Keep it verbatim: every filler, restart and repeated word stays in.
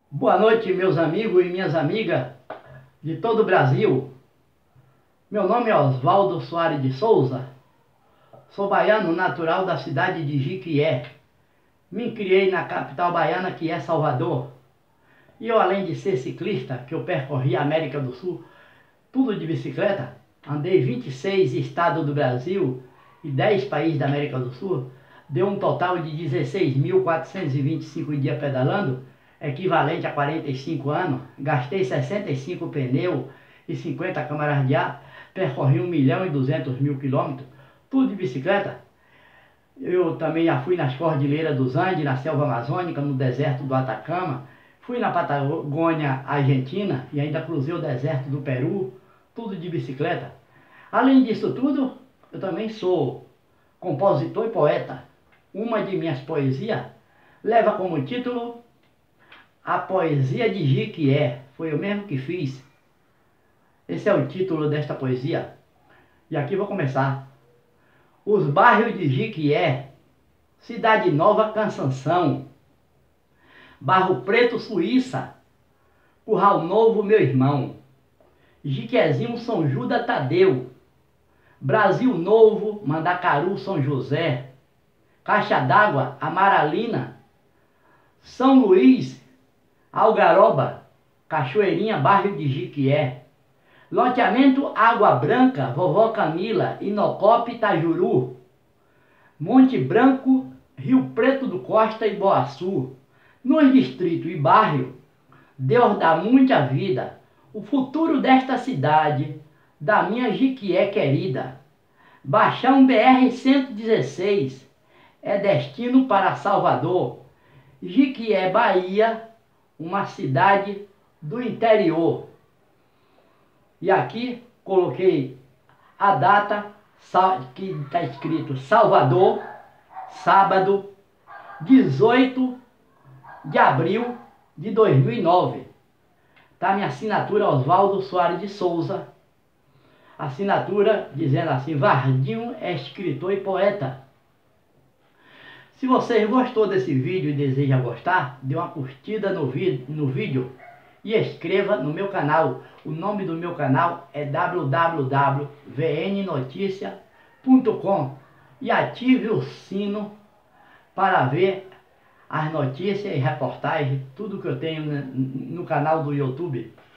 Boa noite, meus amigos e minhas amigas de todo o Brasil. Meu nome é Oswaldo Soares de Souza. Sou baiano natural da cidade de Jiquié. Me criei na capital baiana, que é Salvador. E eu, além de ser ciclista, que eu percorri a América do Sul, tudo de bicicleta, andei vinte e seis estados do Brasil e dez países da América do Sul, deu um total de dezesseis mil quatrocentos e vinte e cinco dias pedalando, equivalente a quarenta e cinco anos. Gastei sessenta e cinco pneus e cinquenta câmaras de ar, percorri um milhão e duzentos mil quilômetros, tudo de bicicleta. Eu também já fui nas cordilheiras dos Andes, na selva amazônica, no deserto do Atacama, fui na Patagônia Argentina e ainda cruzei o deserto do Peru, tudo de bicicleta. Além disso tudo, eu também sou compositor e poeta. Uma de minhas poesias leva como título A Poesia de Jiquié. Foi eu mesmo que fiz. Esse é o título desta poesia. E aqui vou começar. Os bairros de Jiquié, Cidade Nova, Cansanção, Barro Preto, Suíça, Curral Novo, meu irmão, Jiquezinho, São Judas, Tadeu, Brasil Novo, Mandacaru, São José, Caixa d'Água, Amaralina, São Luís, Algaroba, Cachoeirinha, bairro de Jiquié, Loteamento Água Branca, Vovó Camila, Inocope, Itajuru, Monte Branco, Rio Preto do Costa e Boaçu. Nos distritos e bairros, Deus dá muita vida, o futuro desta cidade, da minha Jiquié querida. Baixão B R cento e dezesseis, é destino para Salvador. Jiquié, Bahia, uma cidade do interior. E aqui coloquei a data que está escrito Salvador, sábado, dezoito de abril de dois mil e nove. Tá minha assinatura, Oswaldo Soares de Souza. Assinatura dizendo assim: Vardinho é escritor e poeta. Se você gostou desse vídeo e deseja gostar, dê uma curtida no, vi no vídeo e inscreva no meu canal. O nome do meu canal é w w w ponto v n noticia ponto com e ative o sino para ver as notícias e reportagens, tudo que eu tenho no canal do YouTube.